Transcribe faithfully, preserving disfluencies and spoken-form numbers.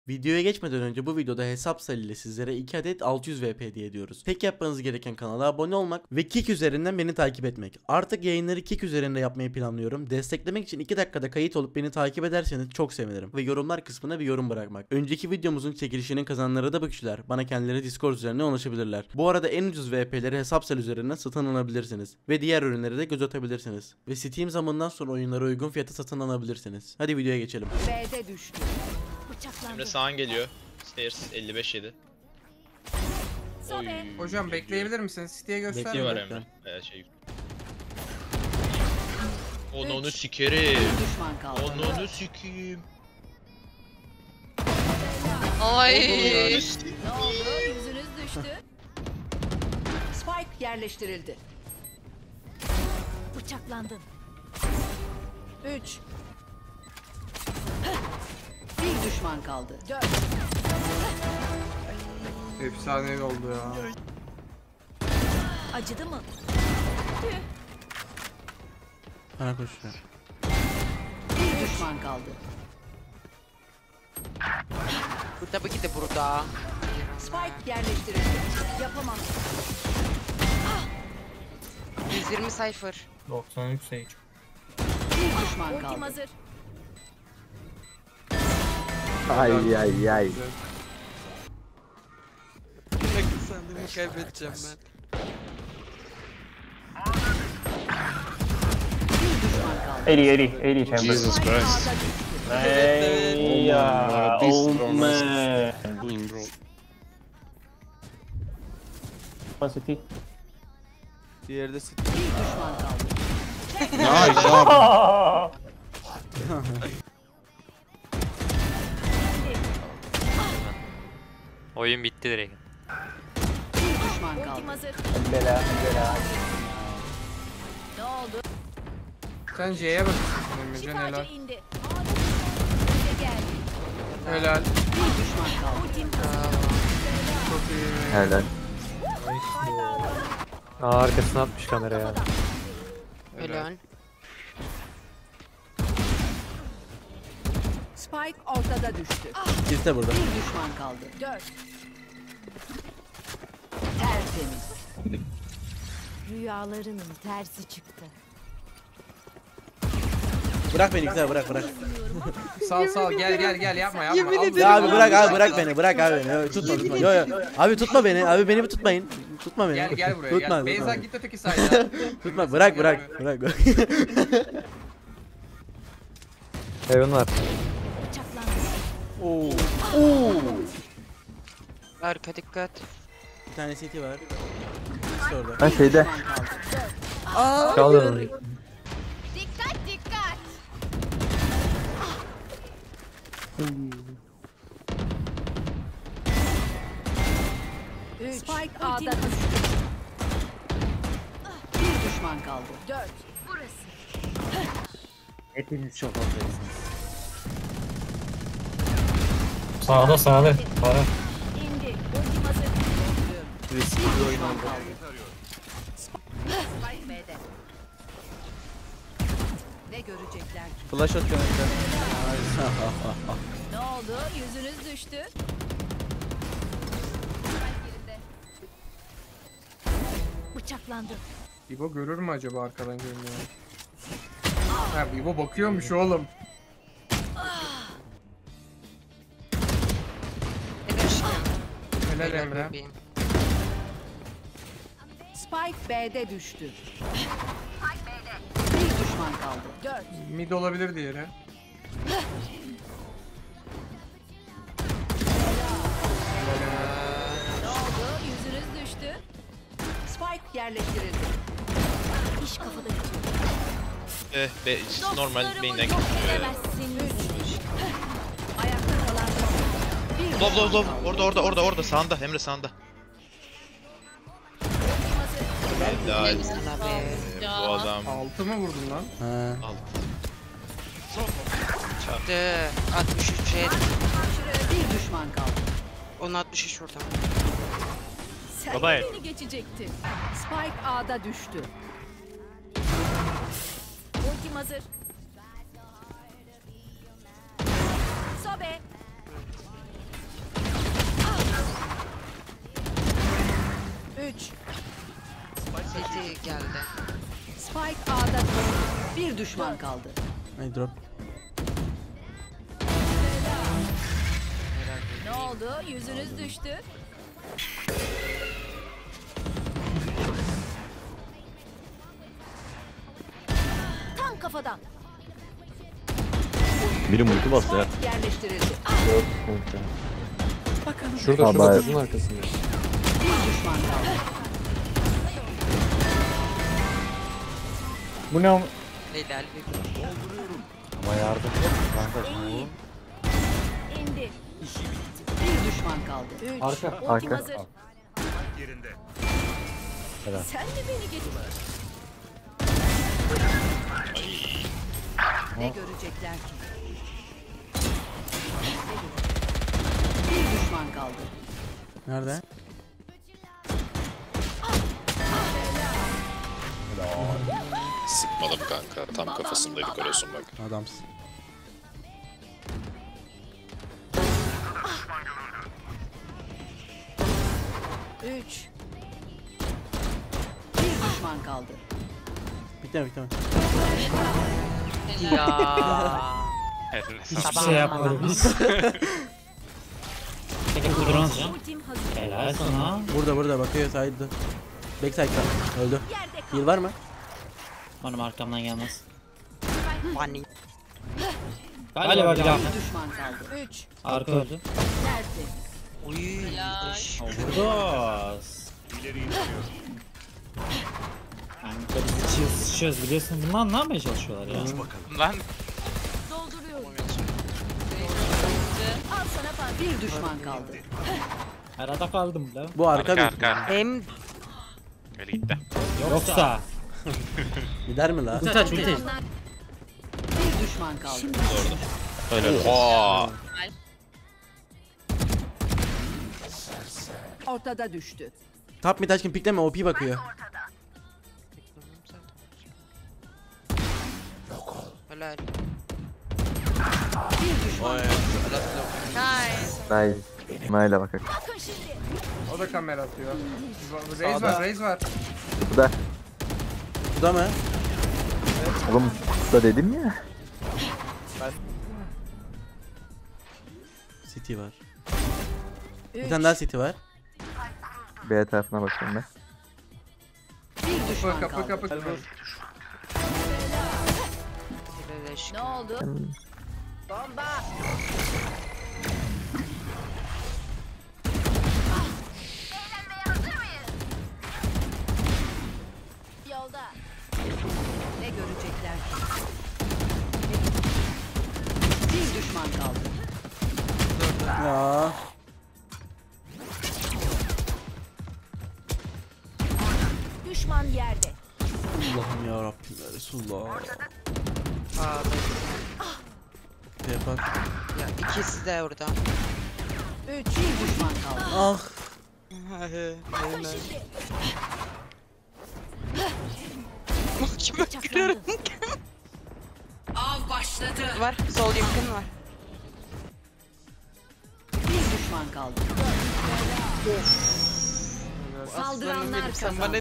Videoya geçmeden önce bu videoda hesap ile sizlere iki adet altı yüz V P hediye ediyoruz. Tek yapmanız gereken kanala abone olmak ve Kick üzerinden beni takip etmek. Artık yayınları Kick üzerinde yapmayı planlıyorum. Desteklemek için iki dakikada kayıt olup beni takip ederseniz çok sevinirim. Ve yorumlar kısmına bir yorum bırakmak. Önceki videomuzun çekilişinin kazananları da bu kişiler. Bana kendileri Discord üzerinden ulaşabilirler. Bu arada en ucuz V P'leri hesap üzerinden satın alabilirsiniz. Ve diğer ürünleri de göz atabilirsiniz. Ve Steam zamanından sonra oyunları uygun fiyata satın alabilirsiniz. Hadi videoya geçelim. B'de düştü. Emre sağın geliyor. Stairs elli beş yedi. Oy. Hocam bekleyebilir misiniz? City'ye göster. Bekliyor var Emre. Ee, şey. Onu onu sikerim. Düşman kaldı. Onu onu sikeyim. Ay. Ne oldu? Yüzünüz düştü. Spike yerleştirildi. Bıçaklandın. Üç. Bir düşman kaldı. Dört. Efsane oldu ya. Acıdı mı? Bana koşuyor. Bir düşman kaldı. Bu tabii ki de burada. Spike yerleştirildi. Yapamam. yüz yirmi sayfır. doksan üç Sage. Bir düşman kaldı. Ultim hazır. Ay ay ay. Sandığımı kaybedeceğim ben. Bir düşman kaldı. eighty eighty eighty chamber. Jesus Christ. Hey ya. Oh man. One city. Diğeri de sit. Bir düşman kaldı. Nice abi. Oyun bitti direkt. Bir düşman kaldı. Ultim hazır. Bela bela. Ne oldu? Sen C'ye bak. Emrecan helal. Şifacı indi. Bize geldi. Helal. Bir düşman kaldı. Ultim hazır. Çok iyi. Helal. Aa, arkasına atmış kameraya. Helal. Spike ortada düştü. İkisi de burada. Bir düşman kaldı. Dört. Tertemiz. Rüyalarının tersi çıktı. Bırak beni güzel bırak bırak. Sal sal gel gel gel yapma yapma. Al. Ya abi bırak abi bırak beni bırak abi beni. Yo, tutma tutma. Yo yo. Abi tutma beni. Abi beni bir tutmayın. Tutma beni. Gel gel buraya Tutma, gel. Beyza tutma. git öteki sayda. Tutma bırak bırak bırak. bırak. Heaven var. Oo. Oo. Arka dikkat. Bir tane C T var. İkisi orada. Ben şeyde. Çalın onu. Dikkat dikkat. Üç. Spike A'da düştü. Bir düşman kaldı. Dört. Hepiniz çok affedersiniz. Sağda sağda. Para. İndi. Ultim hazır. Riskli bir oyun oldu. Spike B'de. Ne görecekler ki? Flash atıyorum önce. Ne oldu? Yüzünüz düştü. Bıçaklandı. İbo görür mü acaba arkadan görünüyor? Ha İbo bakıyormuş oğlum. Helal Emre. Bebeğim. Spike B'de düştü. Bir düşman kaldı. Dört. Mid olabilir diğeri. Ne oldu? Yüzünüz düştü. Spike yerleştirildi. İş kafada bitiyor. Eh be normal Dostlarımı main'den yok gidiyor. edemezsiniz. Ayakta kalan son. Bir Lob lob lob. Orada orada orada orada sağında Emre sağında. Helal. Sana be. Ee, bu adam Altı mı vurdun lan? Ha. aldı. Çıktı. altmış üç et. Bir düşman kaldı. Onu altmış üç oradan. Sen Baba. beni geçecektin. Spike A'da düştü. Ultim hazır. Sobe. geldi. Spike A'da düştü. Bir düşman kaldı. Ay drop. Ne oldu? Yüzünüz düştü. Tam kafadan. Biri multi bastı ya. Spike yerleştirildi. Şurada Abi, şurada evet. kızın arkasında. Bir düşman kaldı. Bu ne am- Helal bir Ama yardım yok. Kanka İyi. İndi. Bir düşman kaldı. Üç. Arka, Ultim arka. hazır. Helal. Sen de beni getir. Ne görecekler ki? Bir düşman kaldı. Nerede? Sıkmadım kanka. Tam kafasındaydık öylesin bak. Adamsın. Üç. Bir düşman kaldı. Bitti mi bitti mi? Ya. Hiçbir şey yapmadık biz. Peki kudurun alacağım. Ultim hazır. Helal sana. Burada burada bakıyor side'da. Backside'da. Öldü. Yerde kal. Heal var mı? Umarım arkamdan gelmez. Bunny. Galiba bir daha. Bir düşman kaldı. Üç. Arka öldü. Nerede? Uy. Hoş. Vurdos. Kanka biz sıçıyoruz sıçıyoruz biliyorsun. Bunlar ne yapmaya çalışıyorlar ya? Lan. Dolduruyorum. Al sana pan. Bir düşman kaldı. Arada kaldım la. Bu arka bir. Hem Öyle gitti. Yoksa. Gider mi la? Ultaç ultaç. Bir düşman kaldı. Öyle. Ooo. Ortada düştü. Top mid aşkım pikleme O P bakıyor. helal. Bir düşman kaldı. Nice. Nice. Nail'e bak. Bakın şimdi. O da kamera atıyor. Raze var, Raze var. Bu da. Bu da mı? Oğlum da dedim ya. City var. Bir Üç. tane daha City var. B tarafına bakıyorum ben. Bir Kapı düşman kapı kaldı. kapı. Helal Ne aşkım. oldu? Bomba. Yolda. Ne görecekler ki? Bir düşman kaldı. Ya. Düşman yerde. Allah'ım ya Rabbim ya Resulullah. Aa, Yapar. ya ikisi de orada. Üç. Bir düşman kaldı. Ah. Bakın şimdi. Kime gülüyorum? Av başladı. Var. Sol yakın var. Bir düşman kaldı. Aslanım Saldıranlar benim, sen kazandı. bana